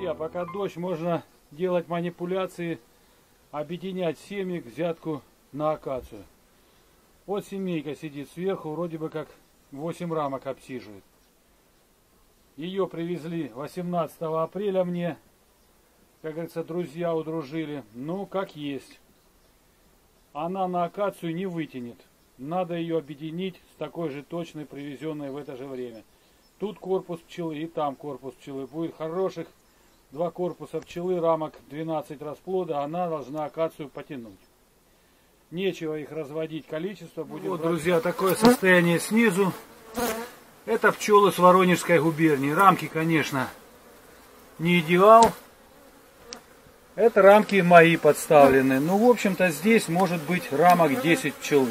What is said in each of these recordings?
Друзья, пока дождь, можно делать манипуляции, объединять семьи к взятку на акацию. Вот семейка сидит сверху, вроде бы как 8 рамок обсиживает. Ее привезли 18 апреля мне, как говорится, друзья удружили. Ну, как есть. Она на акацию не вытянет. Надо ее объединить с такой же точной, привезенной в это же время. Тут корпус пчелы и там корпус пчелы. Будет хороших 2 корпуса пчелы, рамок 12 расплода. Она должна акацию потянуть. Нечего их разводить, количество будет. Вот, друзья, такое состояние снизу. Это пчелы с Воронежской губернии. Рамки, конечно, не идеал. Это рамки мои подставлены. Ну, в общем-то, здесь может быть рамок 10 пчелы.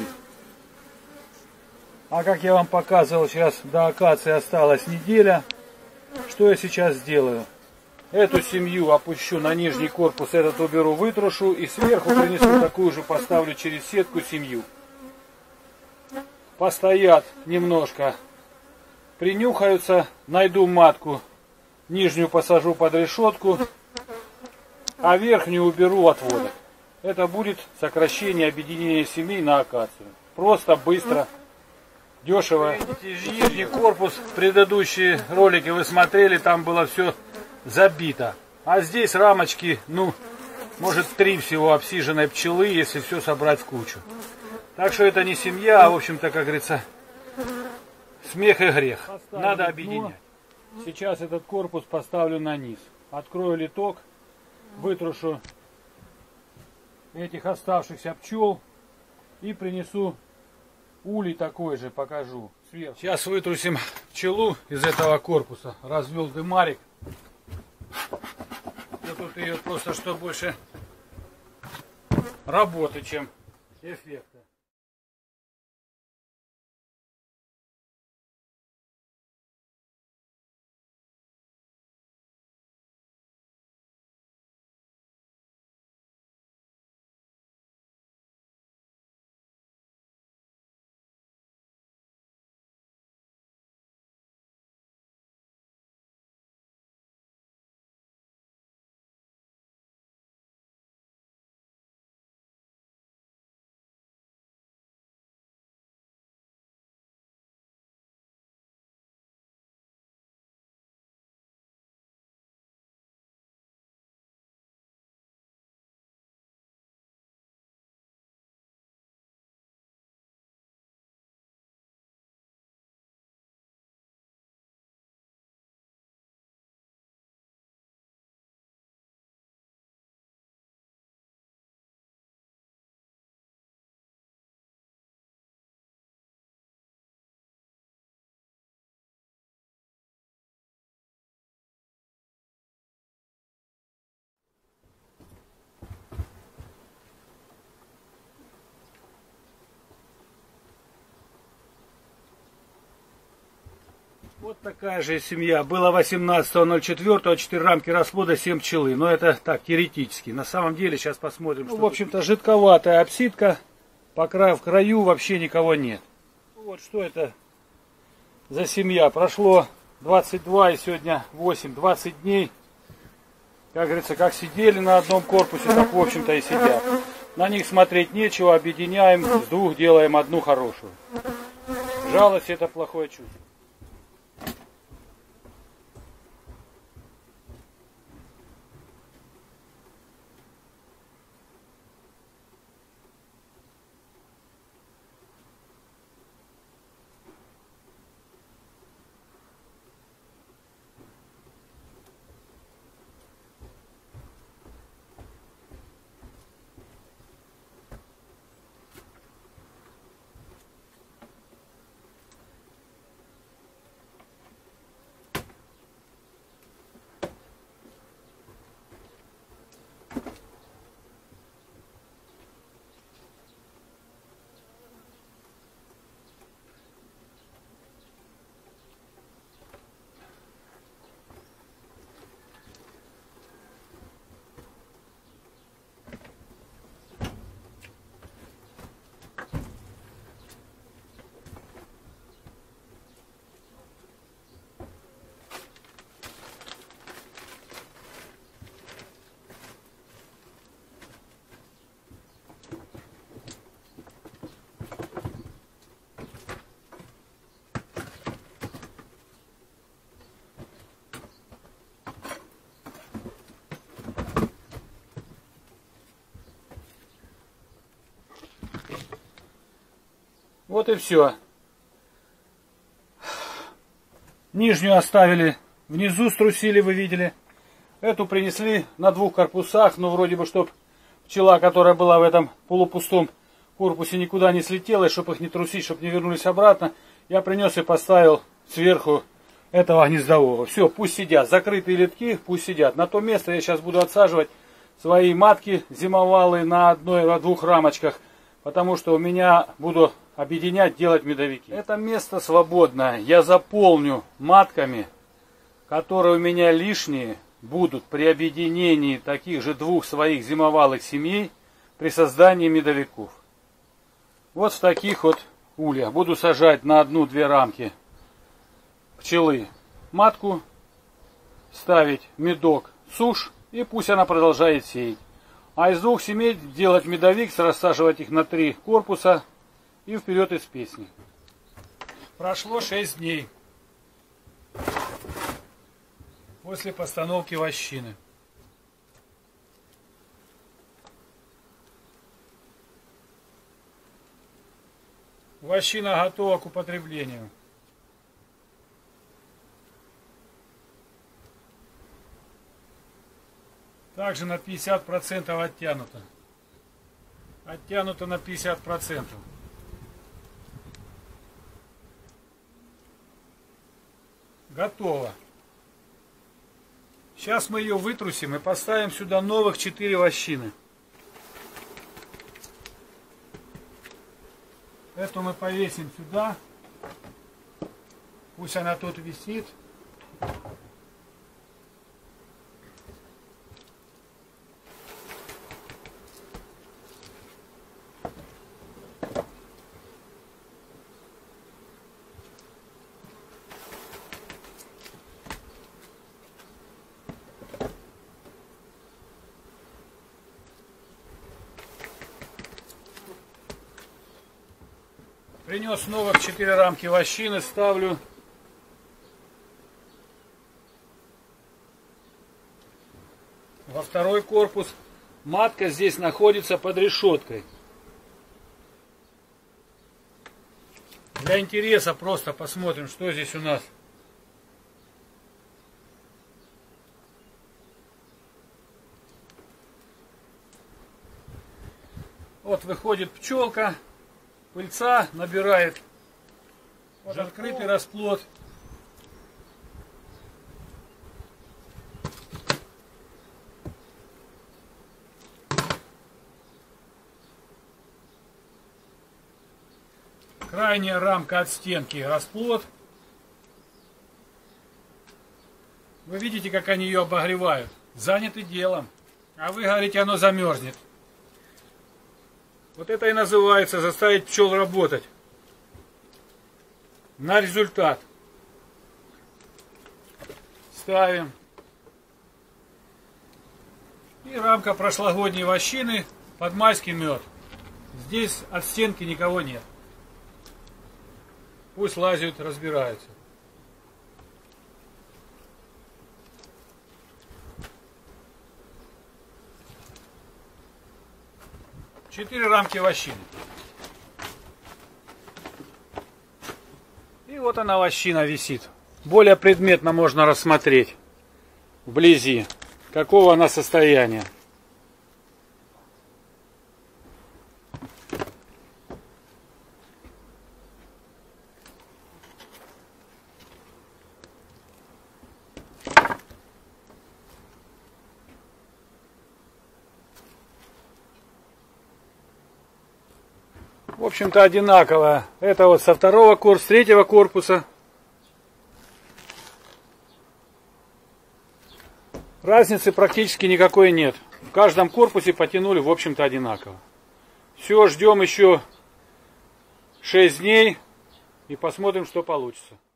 А как я вам показывал, сейчас до акации осталась неделя. Что я сейчас сделаю? Эту семью опущу на нижний корпус, этот уберу, вытрушу и сверху принесу такую же, поставлю через сетку семью. Постоят немножко, принюхаются, найду матку, нижнюю посажу под решетку, а верхнюю уберу отводок. Это будет сокращение объединения семей на акацию. Просто, быстро, дешево. Нижний корпус, предыдущие ролики вы смотрели, там было все забито. А здесь рамочки, ну, может 3 всего обсиженной пчелы, если все собрать в кучу. Так что это не семья, а, в общем-то, как говорится, смех и грех. Надо объединять. Сейчас этот корпус поставлю на низ. Открою литок, вытрушу этих оставшихся пчел и принесу улей такой же, покажу сверху. Сейчас вытрусим пчелу из этого корпуса. Развел дымарик. Но тут ее просто что больше работы, чем эффекта. Вот такая же семья. Было 18.04, 4 рамки расплода, 7 пчелы. Но это так, теоретически. На самом деле, сейчас посмотрим. Ну, в общем-то, жидковатая обсидка. В краю вообще никого нет. Вот что это за семья. Прошло 22 и сегодня 8, 20 дней. Как говорится, как сидели на одном корпусе, так, в общем-то, и сидят. На них смотреть нечего. Объединяем, с 2 делаем одну хорошую. Жалость — это плохое чувство. Вот и все. Нижнюю оставили внизу, струсили, вы видели. Эту принесли на 2 корпусах, ну вроде бы, чтобы пчела, которая была в этом полупустом корпусе, никуда не слетела, и чтобы их не трусить, чтобы не вернулись обратно, я принес и поставил сверху этого гнездового. Все, пусть сидят, закрытые литки, пусть сидят. На то место я сейчас буду отсаживать свои матки зимовалые на 1-2 рамочках, потому что у меня буду объединять, делать медовики. Это место свободное я заполню матками, которые у меня лишние будут при объединении таких же 2 своих зимовалых семей при создании медовиков. Вот в таких вот ульях буду сажать на 1-2 рамки пчелы матку, ставить медок, сушь, и пусть она продолжает сеять. А из 2 семей делать медовик, рассаживать их на 3 корпуса и вперед из песни. Прошло 6 дней после постановки вощины. Вощина готова к употреблению. Также на 50% оттянуто. Оттянуто на 50%. Готово. Сейчас мы ее вытрусим и поставим сюда новых 4 вощины. Эту мы повесим сюда. Пусть она тут висит. Принес новых 4 рамки вощины, ставлю. Во 2 корпус. Матка здесь находится под решеткой. Для интереса просто посмотрим, что здесь у нас. Вот выходит пчелка. Пыльца набирает. Вот открытый расплод. Крайняя рамка от стенки расплод. Вы видите, как они ее обогревают. Заняты делом. А вы говорите, оно замерзнет. Вот это и называется заставить пчел работать на результат. Ставим. И рамка прошлогодней вощины под майский мед. Здесь от стенки никого нет. Пусть лазят, разбираются. Четыре рамки вощины. И вот она, вощина, висит. Более предметно можно рассмотреть вблизи, какого она состояния. В общем-то одинаково. Это вот со 2-го корпуса, с 3-го корпуса. Разницы практически никакой нет. В каждом корпусе потянули, в общем-то, одинаково. Все, ждем еще 6 дней и посмотрим, что получится.